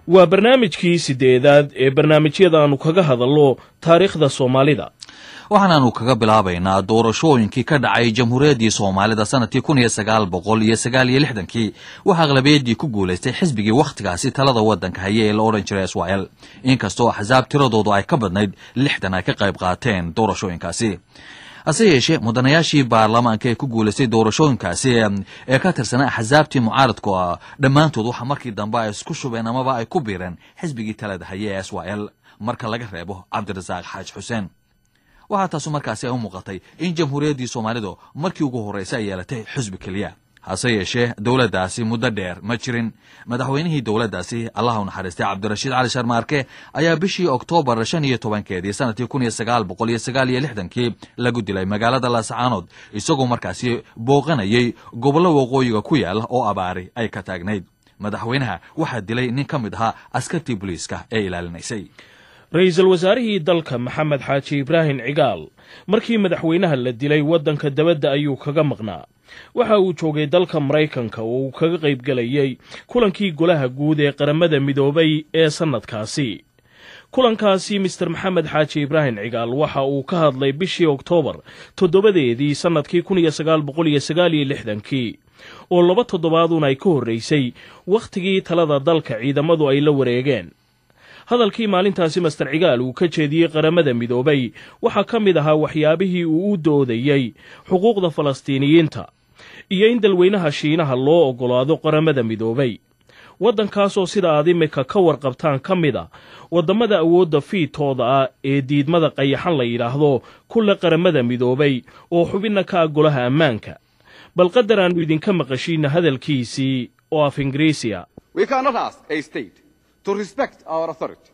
وبرنامجكي سيديداد برنامجيدانو kaga hadallo taariikhda Soomaalida waxaanu kaga bilaabaynaa doorashooyinkii ka dhacay Jamhuuriyadda Soomaalida sanadkii 1969 waxa aqlabiyadii ku guuleystay xisbigii waqtigaasi talada wadanka hayay ee la oran jiray Israel inkastoo axzaab tiradoodu ay ka badnayd 60 ay ka qayb qaateen doorashooyinkaasi asayeeshe mudanayaashii baarlamaanka ee ku guuleystay doorashooyinkaasi ee ka tirsanaa axzaabtii mucaaradka dhamaantood waxa markii dambe ay isku shubeen amaba ay ku biireen xisbigii talada hayay ee Israel marka laga reebo Cabdirasaaq Xaaj Xuseen waxa taasoo markaasi ay u muuqatay in Jamhuuriyadda Soomaalida markii ugu horeysay ay yeelatay xisbi kaliya hase yeeshee dawladdaasi muddo dheer ma jirin madaxweynihii dawladdaasi Allah u naxariistay Cabdirashiid Cali Sharmaarke ayaa bishii Oktoobar 15 sanadkii 1969 lagu dilay magaalada Laascaanood isagoo markaasi booqanayay gobollo waqooyiga ku yaal oo abaari ay ka taagnayd madaxweynaha waxa dilay nin ka mid ahaa askartii booliiska ee ilaalinaysay ra'iisul wasaarihii dalka Maxamed Xaaji Ibraahin Cigaal markii madaxweynaha la dilay wadanka dabadda ayuu kaga maqnaa waxa uu joogay dalka Mareykanka oo uu kaga qayb galayay kulankii golaha guud ee qaramada midoobay ee sanadkaasi kulankaasi Mr Maxamed Xaaji Ibraahin Cigaal waxa uu ka hadlay bishii Oktoobar 7 sanadkii 1969 oo 2 toddobaad ay ka horeysay waqtigii talada dalka ciidamadu ay la wareegeen hadalkii maalintaasi Mr Cigaal uu ka jeediyay qaramada midoobay waxa kamid ahaa waxyaabihii uu u doodayay xuquuqda Falastiiniyiinta iyo in dalweynaha Shiinaha loo ogolaado qaramada midoobay wadankaas oo sida aad imika ka warqabtaan kamida wadamada awoodda fiitooda ee diidmada qayaxan la yiraahdo kulla qaramada midoobay oo xubinna ka golaha ammaanka bal qadaraan idinka maqashiina hadalkiisii oo af Ingiriisiya We cannot ask a state to respect our authority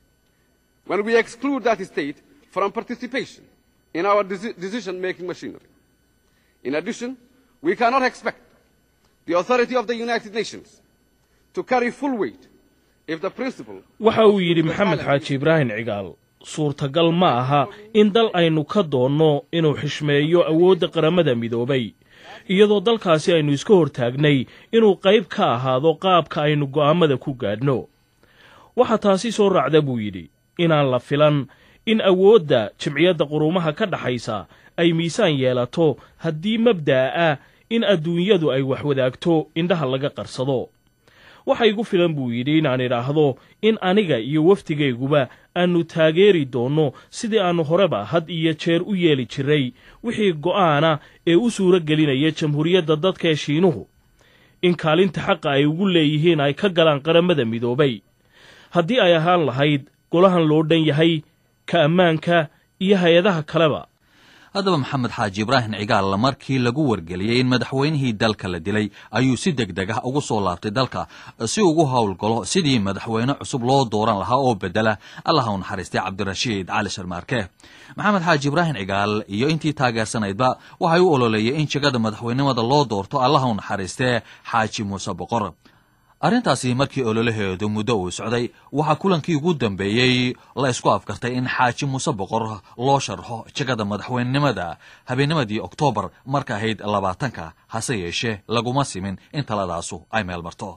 when we exclude that state from participation in our decision-making machinery. In addition, we cannot expect the authority of the United Nations to carry full weight if the principle... waxa uu yidhi Maxamed Xaaji Ibraahin Cigaal suurtagal ma aha in dal aynu ka doonno inuu xishmeeyo awoodda qaramada midoobay iyadoo dalkaasi aynu iska hortaagnay inuu qayb ka ahaado qaabka aynu go'aamada ku gaadhno waxa taasi soo raacda buu yidhi inaan la filan in awoodda Jamciyadda Quruumaha ka dhaxaysa ay miisaan yeelato haddii mabda'a in adduunyadu ay wax wadaagto indhaha laga qarsado waxa igu filan buu yidhi inaan idhaahdo in aniga iyo waftigayguba aanu taageeri doonno sidii aanu horeba had iyo jeer u yeeli jiray wixii go'aana ee u suuro gelinaya Jamhuuriyadda dadka ee Shiinuhu in kaalinta xaqa ay ugu leeyihiin ay ka galaan qaramada midoobay haddii ay ahaan lahayd golahan loo dhan yahay ka ammaanka iyo hay'adaha kaleba haddaba Maxamed Xaaji Ibraahin Cigaal markii lagu wargeliyay in madaxweynihii dalka la dilay ayuu si degdeg ah ugu soo laabtay dalka si ugu hawlgalo sidii madaxweyne cusub loo dooran lahaa oo bedela Allah u naxariistay Cabdirashiid Cali Sharmaarke Maxamed Xaaji Ibraahin Cigaal iyo intii taageersanaydba waxay u ololeeyeen in jagada madaxweynimada loo doorto Allah u naxariistay Xaaji Muuse Boqor arrintaasi markii ololaheedu muddo uu socday waxa kulankii ugu dambeeyay la isku afkartay in Xaaji Muuse Boqor loo sharxo jagada madaxweynenimada habeennimadii Oktoobar marka ahayd 20 hase yeeshee laguma simin in taladaasu ay meel marto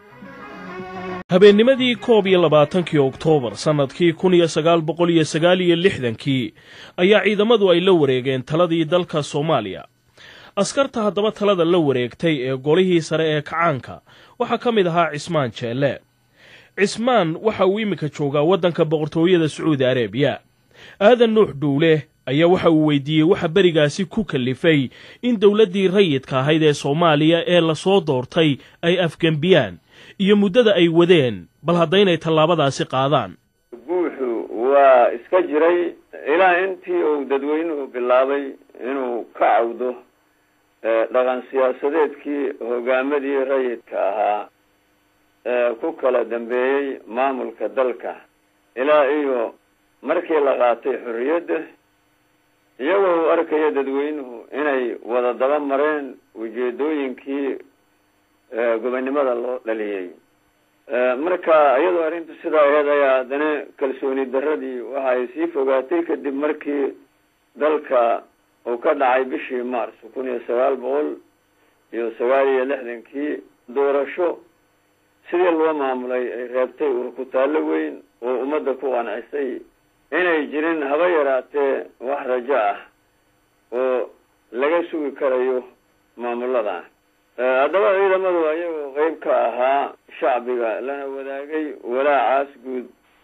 habeennimadii 21 Oktoobar sanadkii 1969 ayaa ciidamadu ay la wareegeen taladii dalka Soomaaliya askarta haddaba talada la wareegtay ee golihii sare ee kacaanka waxa ka mid ahaa Cismaan Jeelle Cismaan waxa uu imika joogaa wadanka boqortooyada Sacuudi Arabiya aadan nuux duule ayaa waxa uu weydiiyay waxa barigaasi ku kalifay in dawladdii rayidka ahayd ee Soomaaliya ee la soo doortay ay afgambiyaan iyo muddada ay wadeen bal haddaynay tallaabadaasi qaadaan buuxu waa iska jiray ilaa intii uu dadweynuhu bilaabay inuu ka cawdo dhaqan siyaasadeedkii hogaamadii rayidka ahaa ku kala dambeeyey maamulka dalka ilaa iyo markii la qaatay xorriyadda iyagoo u arkaya dadweynuhu inay wada daba mareen ujeedooyinkii gobonimada loo dhaliyey marka iyadoo arrintu sidaa ahayd ayaa haddana kalsooni darradii waxa ay sii fogaatay kadib markii dalka oo ka dhacay bishii Maarso 1969 doorasho sidii loo maamulay ay reebtay urkutaallo weyn oo ummadda ku qancisay inay jirin haba yaraatee wax rajo ah oo laga sugi karayo maamuladan. haddaba ciidamadu ayagoo qayb ka ahaa shacbiga lana wadaagay walaacaas guud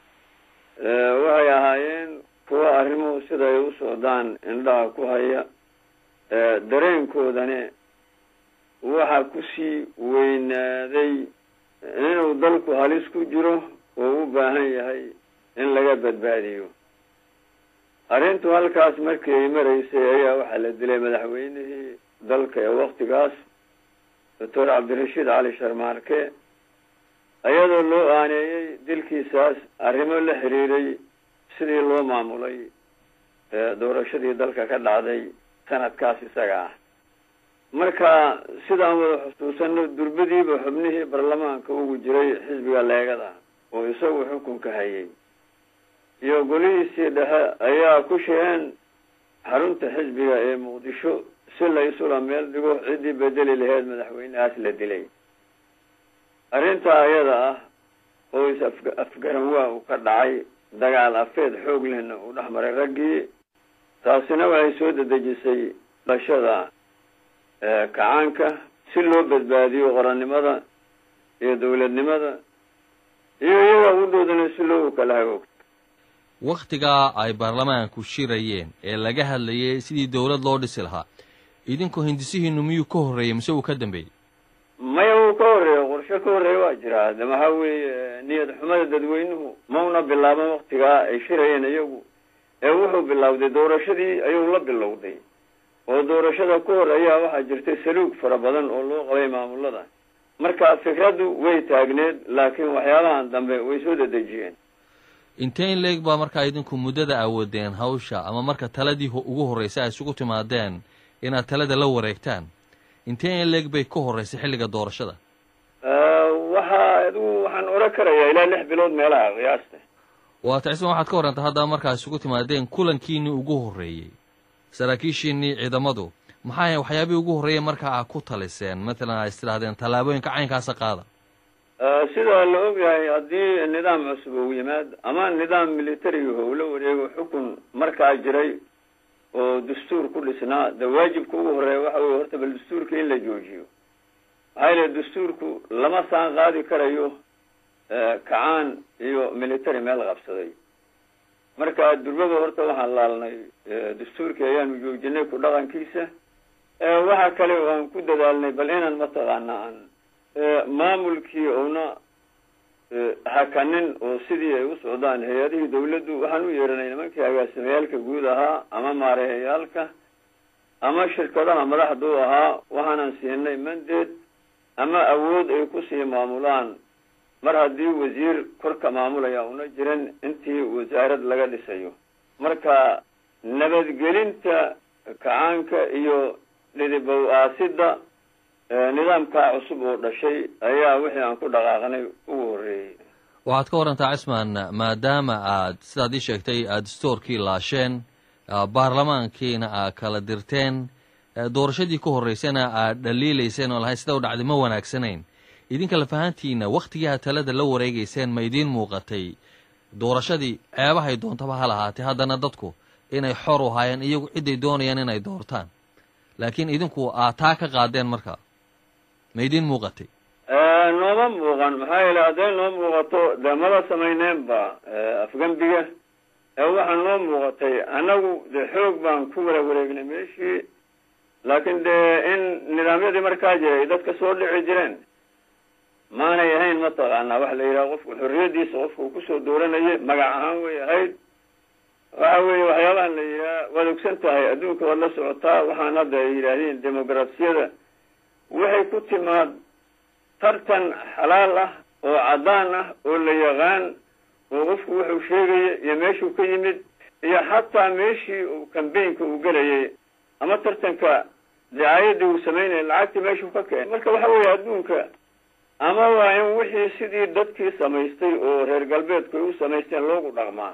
waxay ahaayeen kuwa arrimuhu siday u socdaan indhaha ku haya. dareenkoodani waxaa kusii weynaaday inuu dalku halis ku jiro oo u baahan yahay in laga badbaadiyo. arrintu halkaas markii ay maraysay ayaa waxaa la dilay madaxweynihii dalka ee waktigaas doctor cabdirashiid cali sharmaarke iyadoo loo aaneeyey dilkiisaas arrimo la xiriiray sidii loo maamulay doorashadii dalka ka dhacday sanadkaas isaga ah. marka sidaan wada xusuusano durbadiiba xubnihii baarlamaanka ugu jiray xisbiga leegada oo isagu xukunka hayay iyo golihiisii dhexe ayaa ku shireen xarunta xisbiga ee muqdisho si la isula meel dhigo ciddii bedeli laheyd madaxweynahaas la dilay. arrintaa ayada ah oo afgaran waa uu ka dhacay, dagaal afeed xoog lehna uu dhex maray raggii. taasina waxay soo dedejisay dhashada kacaanka si loo badbaadiyo qorannimada iyo dawladnimada iyo iyaga udhoodana si loogu kala hagoogto. wakhtigaa ay baarlamaanku shirayeen ee laga hadlayay sidii dawlad loo dhisi lahaa, idinku hindisihiinu miyuu ka horreeyey mise uu ka dambeeyey? maya uu ka horreeyo, qorshe ka horreeya waa jiraa. de maxaa weeye niyad xumada dadweynuhu mauna bilaaban waktigaa ay shirayeen iyagu ee wuxuu bilowday doorashadii ayuu la bilowday. oo doorashada ka hor ayaa waxaa jirtay saluug fara badan oo loo qabay maamulada. marka fikraddu way taagneed, laakiin waxyaabahan dambe way soo dedejiyeen. intee in leeg baa markaa idinku muddada awoodeen hawsha ama marka taladii ugu horraysay ay isugu timaadeen inaad talada la wareegtaan? intee in leeg bay ka horraysay xilliga doorashada? waxaan oran karayaa ilaa 6 bilood meelaha qiyaasta. waata cismaan, waxaad ka warrantaa haddaa markaa isugu timaadeen kulankiinii ugu horreeyey, saraakiishiinii ciidamadu maxaa waxyaabihii ugu horreeyey markaa aa ku taliseen? matalan ay istidhaahdeen tallaabooyinka caynkaasa qaada. sida la ogyahay haddii nidaam cusub uu yimaad ama nidaam militariga oo la wareego xukun markaa jiray oo dastuur ku dhisnaa, de waajibka ugu horreeya waxa weeye horta bal dastuurka in la joojiyo. maxaa yeele dastuurku lama saan qaadi karayo kacaan iyo military meel qabsaday. marka durbaba horta waxaan laalnay dastuurkii ayaanu joojinay ku dhaqankiisa. waxa kale oo aan ku dadaalnay bal inaan mataqaana aan maamulkii una hakanin oo sidii ay u socdaan hay-adihii dawladdu. waxaan u yeeranay nimankii agaasimeyaalka guud ahaa ama maareeyayaalka ama shirkadaha madaxda u ahaa. waxaanan siinay mandate ama awood ay ku sii maamulaan mar haddii wasiir korka maamulaya una jirin intii wasaarad laga dhisayo. marka nabadgelinta kacaanka iyo dhidibow aasidda nidaamkaa cusub oo dhashay ayaa wixii aan ku dhaqaaqnay ugu horreeyey. waxaad ka warrantaa cismaan, maadaama aad sidaad ii sheegtay aada stoorkii laasheen, baarlamaankiina aad kala dirteen, doorashadii ka horraysana aad dhaliilayseen oo lahayd sida u dhacday ma wanaagsanayn, idinka lafahantiina wakhtigii aad talada la wareegayseen ma idiin muuqatay doorashadii ceebahay doontaba ha lahaatee haddana dadku inay xor u haayeen iyagu cidday doonayaan inay doortaan, laakiin idinku aad taa ka qaadeen markaa ma idiin muuqatay? nooma muuqan. maxaa yeele hadday noo muuqato dee mala samayneenba afgembiga. waxaa noo muuqatay annagu de xoog baan ku wala wareegnay meeshii, laakiin dee in nidaamyadii markaa jiray dadka soo dhici jireen maanay ahayn mataqaanaa wax la yidhaha qofku xorriyadiisa qofku kusoo dooranayay magac ahaan way ahayd. waxa weeye waxyaabahan la yidhaha waad ogsan tahay adduunka waad la socotaa. waxaan hadda ay yidhaahdeen demoqrafiyada waxay ku timaad tartan xalaal ah oo caddaan ah oo la yaqaan oo qofku wuxuu sheegaya iyo meeshuu ka yimid iyo xataa meeshii uu kambaynka uu gelayay ama tartanka dacaayadii uu samaynaya lacagtii meeshuu ka keenay. marka waxa weeye adduunka ama waa in wixii sidii dadkii samaystay oo reer galbeedku ay u samaysteen loogu dhaqmaa,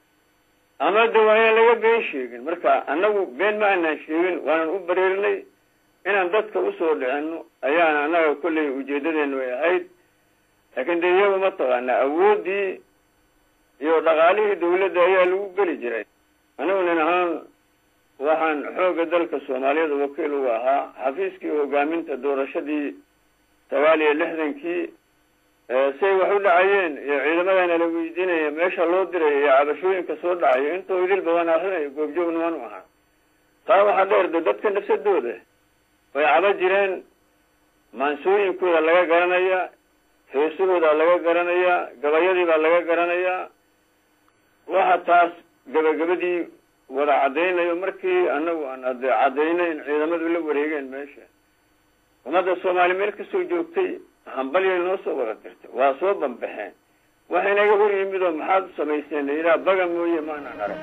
ama de waa inaan laga been sheegin. marka annagu been ma aanaan sheegin, waanan u bareerinay inaan dadka usoo dhicino ayaana annaga kolley ujeedadeenu ay ahayd. laakiin dee iyagu mataqaana awoodii iyo dhaqaalihii dawladda ayaa lagu geli jiray. anigu nin ahaan waxaan xoogga dalka Soomaaliyeed wakiil uga ahaa xafiiskii hogaaminta doorashadii 69kii say wax u dhacayeen iyo ciidamadana la weydiinaya meesha loo diray iyo cabashooyinka soo dhacay intoo idil badan ahayn goobjoogna waan u ahaa. taa waxaa dheer dadka nafsadooda way caba jireen, maansooyinkooda laga garanaya, heesahooda laga garanaya, gabayadii baa laga garanaya. waxa taas gabagabadii wada cadaynayo markii anagu aan cadaynay in ciidamadu la wareegeen meesha. ummadda Soomaali meel ka soo joogtay hambalyo noo soo wada dirtay, waa soo banbaxeen. waxa inaga hor yimid oo maxaad samayseen ilaa baga mooye ma aan arag.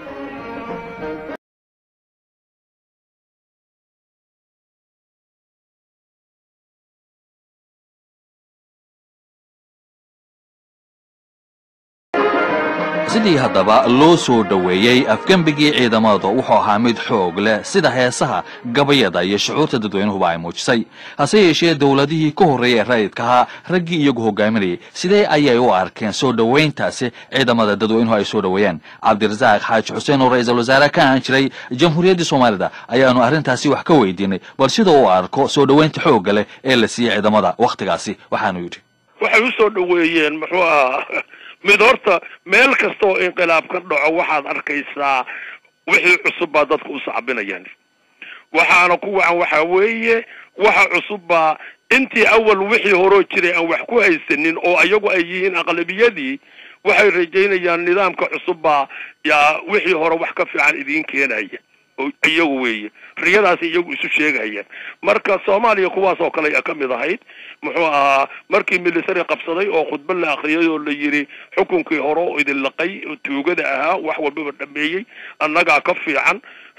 sidii haddaba loo soo dhoweeyey afgembigii ciidamada wuxuu ahaa mid xoog leh sida heesaha gabayada iyo shucuurta dadweynuhuba ay muujisay. hase yeeshee dowladihii ka horreeyay rayidka ahaa raggii iyagu hogaaminayay sidee ayay u arkeen soo dhoweyntaasi ciidamada dadweynuhu ay soo dhoweeyeen? cabdirasaaq xaaji xuseen oo ra-iisul wasaare ka ahaan jiray jamhuuriyaddii soomaalida ayaanu arrintaasi wax ka weydiinay, bal sida uu arko soo dhoweynta xoogga leh ee la siiyey ciidamada wakhtigaasi. waxaanu yidhi waxay u soo dhoweeyeen muxuu ahaa mid horta meel kasta oo inqilaab ka dhaco waxaad arkaysaa wixii cusub baa dadku u sacbinayaan. waxaana ku wacan waxa weeye waxa cusub baa intii awal wixii horoo jiray aan wax ku haysanin oo ayagu ay yihiin aqlabiyadii waxay rajaynayaan nidaamka cusub baa yaa wixii hore wax ka fiican idiin keenaya oo iyagu weeye riyadaasi iyagu isu sheegayaan. marka Soomaaliya kuwaas oo kale ka mid ahayd muxuu ahaa markii military qabsaday oo khudba la akhriyay oo la yiri xukunkii hore oo idin laqay tuugada ahaa wax walba dhameeyay annaga ka fiican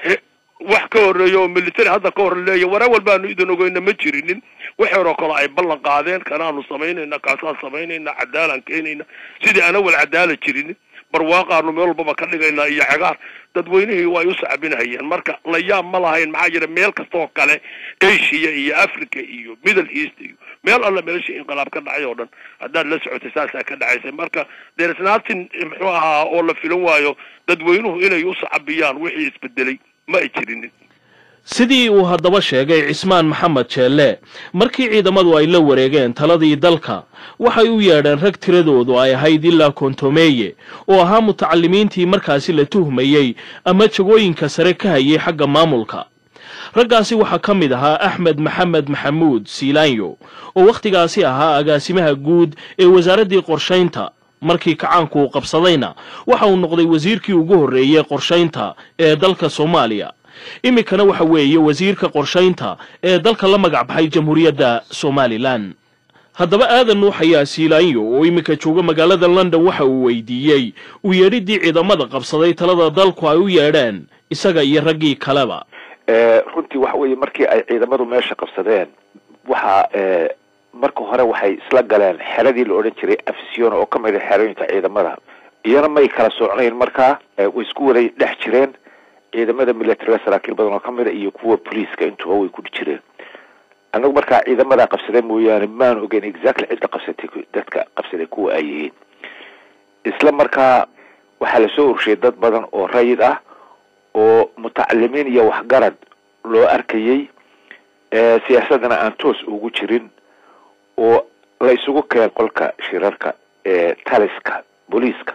wax ka horeeyo military hadda ka hor leeyahay wara walbaanu idin ogeeyna ma jirinin wax hore kale ay ballan qaadeen kanaanu sameynayna kaasaan sameynayna cadaalad keenayna sidii ana wal cadaalad jirinin barwaaqaanu meel walba ka dhigayna iyo cagaar dadweynihii way u sacbinayeen. marka la yaab ma lahayn maxaa jira meel kasta oo kale Asia iyo Africa iyo Middle East iyo meel alla meesha inqilaab ka dhacay oo dhan haddaad la socotay saasa ka dhacaysay. marka there is nothing muxuu ahaa oo la filan waayo dadweynuhu inay u sacbiyaan wixii isbedelay ma ay jirinin. sidii uu haddaba sheegay Cismaan Maxamed Jeelle markii ciidamadu ay la wareegeen taladii dalka waxay u yeedheen rag tiradoodu ay ahayd ilaa kontomeeye oo ahaa mutacallimiintii markaasi la tuhmayay ama jagooyinka sare ka hayay xagga maamulka. raggaasi waxaa ka mid ahaa Axmed Maxamed Maxamuud Siilaanyo oo wakhtigaasi ahaa agaasimaha guud ee wasaaraddii qorshaynta. markii kacaanku uu qabsadayna waxa uu noqday wasiirkii ugu horreeyay qorshaynta ee dalka Soomaaliya. imikana waxa weeye wasiirka qorshaynta ee dalka la magac baxay Jamhuuriyadda Somaliland. haddaba aadan nuux ayaa Siilaanyo oo imika jooga magaalada London waxa uu weydiiyey u yeedhidii ciidamada qabsaday talada dalku ay u yeedheen isaga iyo raggii kaleba. runtii waxa weeye markii ay ciidamadu meesha qabsadeen waxa marka hore waxay isla galeen xeradii la oran jiray Afisyoon oo ka mid ah xerooyinka ciidamada iyana may kala soocnayn markaa way isku wada dhex jireen ciidamada military saraakiil badan oo ka mid ah iyo kuwa police-ka intuba way ku jireen. anagu markaa ciidamada qabsaday mooyaane maan ogeyn exactly cidda qabsatay dadka qabsaday kuwa ay yihiin. isla markaa waxaa la soo urshay dad badan oo rayid ah oo mutacallimiin iyo waxgarad loo arkayay siyaasadana aan toos ugu jirin oo la isugu keen qolka shirarka taliska booliiska.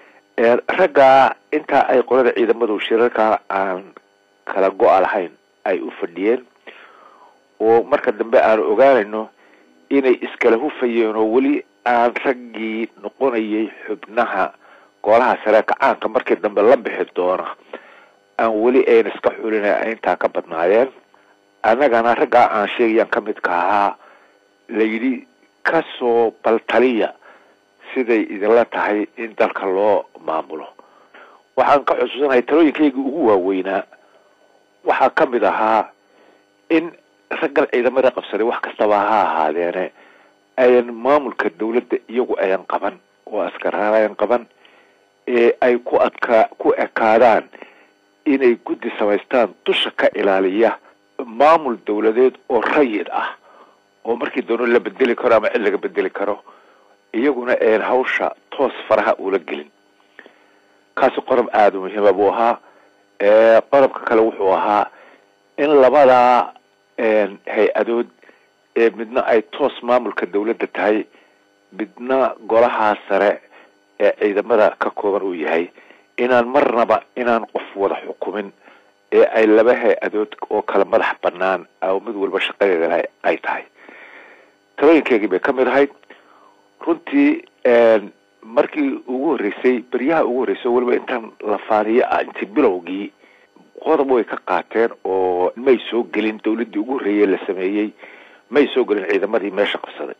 ragga inta ay qolada ciidamadu shirarka aan kala go'al lahayn ay u fadhiyeen oo marka dambe aan ogaanayno inay iskala hufayeen oo weli aan raggii noqonayay xubnaha golaha sare kacaanka markii dambe la bixi doona aan weli ayna iska xulinay intaa ka badnaayeen. annagana ragga aan sheegayaan ka midka ahaa la yidhi ka soo baltaliya siday idinla tahay in dalka loo maamulo. waxaan ka xusuusanahay talooyinkaygii ugu waaweynaa waxaa ka mid ahaa in raggan ciidamada qabsaday wax kastaba ha ahaadeene ayan maamulka dawladda iyagu ayan qaban oo askaraanayan qaban ay ku ekaadaan inay guddi samaystaan dusha ka ilaaliya maamul dawladeed oo rayid ah oo markii doono la bedeli karo ama cid laga bedeli karo iyaguna hawsha toos faraha ula gelin kaasi qodob aada u muhiima buu ahaa qodobka kale wuxuu ahaa in labada hay-adood midna ay toos maamulka dawladda tahay midna golaha sare ee ciidamada ka kooban uu yahay inaan marnaba inaan qof wada xukumin ay laba hay-adood oo kala madax banaan oo mid walba shaqadeeda ay tahay talooyinkeygii bay ka mid ahayd runtii markii ugu horreysay beryaha ugu horreysay waliba intaan la faaniyo intii bilowgii qodob way ka qaateen oo may soo gelin dawladdii ugu horreeyay la sameeyey may soo gelin ciidamadii meesha qabsaday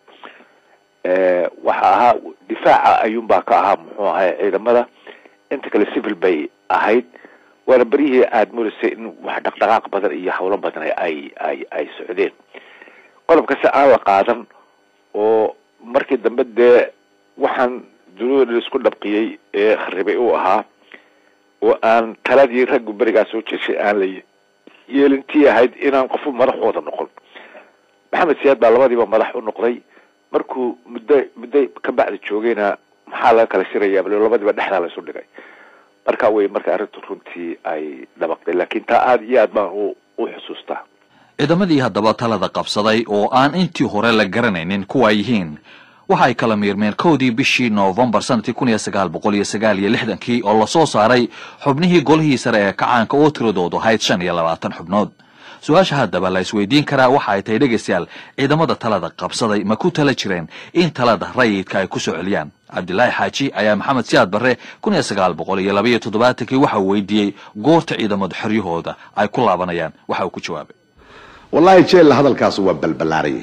waxa ahaa difaaca ayuunbaa ka ahaa muxuu ahay ciidamada inta kale civil bay ahayd waana beryihii aada moodasay in wax dhaqdhaqaaq badan iyo hawlo badan ay socdeen qodobkasi aan la qaadan oo markii dambe dee waxaan dunida isku dhabqiyey ee kharibay uu ahaa oo aan taladii raggu berigaa soo jeeshay aan la yeelintii ahayd inaan qofu madaxooda noqon maxamed siyaad baa labadiiba madax u noqday markuu muddo ka bacdi joogayna maxaa laga kala shirayaa bal labadiiba dhexdaa la isu dhigay marka way marka arrintu runtii ay dhabaqday laakiin taa aada iyo aad baan u xusuustaa ciidamadii haddaba talada qabsaday oo aan intii hore la garanaynin kuwa ay yihiin waxa ay kala miirmeen 1dii bishii November sanadkii 1969 oo la soo saaray xubnihii golihii sare ee kacaanka oo tiradoodu ahayd 25 xubnood su-aasha haddaba la isweydiin karaa waxa ay tahay dhegeystayaal ciidamada talada qabsaday ma ku tala jireen in talada rayidka ay ku soo celiyaan cabdilaahi xaaji ayaa maxamed siyaad barre 1972 waxa uu weydiiyey goorta ciidamada xeryahooda ay ku laabanayaan waxa uu ku jawaabay wallahi jeel hadalkaas waa balbalaaraya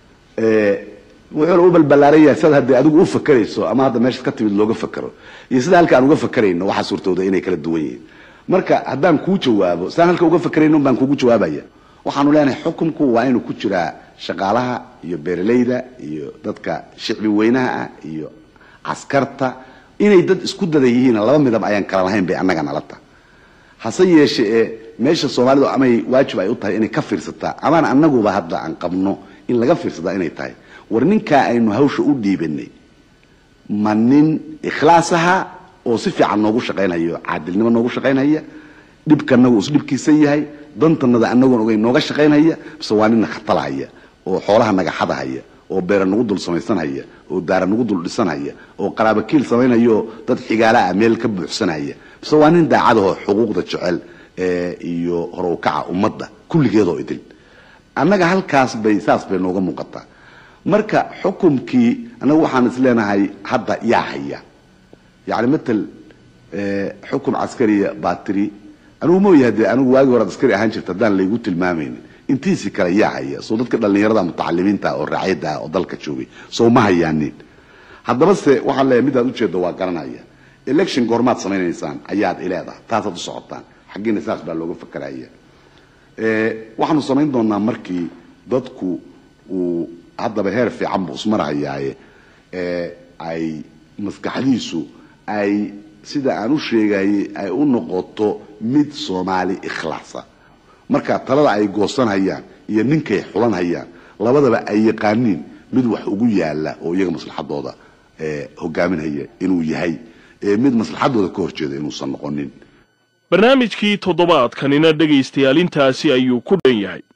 wuxuu u balbalaaraya sida hadii adigu u fakarayso ama hadda meesha ka timid looga fakaro iyo sida halka aan uga fakarayno waxa suurtooda inay kala duwan yihiin marka haddaan ku jawaabo saan halka uga fakarayno baan kugu jawaabaya waxaanu leenahay xukunku waa inuu ku jiraa shaqaalaha iyo beeralayda iyo dadka shicbi weynaha iyo askarta inay dad isku dada yihiin laba midab ayaan kala lahayn bay annaga nalata hase yeeshee meesha Soomaalidu amay waajib ay u tahay inay ka fiirsataa ama annaguba hadda aan qabno in laga fiirsada inay tahay war ninka aynu hawsha u dhiibanay manin ikhlaasaha oo si fiican noogu shaqeynayo caadilnimo noogu shaqeynaya dhibkanagu is dhibkiisa yahay dantanada annagoon ogay nooga shaqeynaya bisawaanina khatalaya oo xoolaha naga xadahaya oo beer nagu dul samaysanaya oo daar nagu dul dhisanaya oo qaraabo kiil samaynayo dad xigaala meel ka buuxsanaya bisawaanin daacadaha xuquuqda jecel iyo horowkaca ummadda kulligeedoo idil annaga halkaas bay saas bay nooga muuqataa marka xukumkii anagu waxaan isleenahay hadda yaa haya يعني مثل حكم عسكري باتري أنا مو يهدي أنا واجي ورا عسكري أهانش تدان اللي قلت المامين أنتي سكرية هي صوتك كده اللي يرضى متعلمين تا أو الرعاية دا أو ضل كتشوفي صو ما هي يعني هذا بس واحد لا يمد هذا دوا قرنا هي election قرمات سمين الإنسان أياد إلى هذا ثلاثة الصعطان حقين الناس باللوجو فكر هي واحد سمين دونا مركي ضدكو وهذا بهير في عم بسمر هي أي maskaxdiisu ay sida aan u sheegay ay u noqoto mid Soomaali ikhlaasa marka talada ay goosanayaan iyo ninkay xulanayaan labadaba ay yaqaaniin mid wax ugu yaala oo iyaga maslaxadooda hogaaminaya inuu yahay mid maslaxadooda ka horjeeda inuu san noqonin barnaamijkii toddobaadkanina dhageystayaal intaasi ayuu ku dhan yahay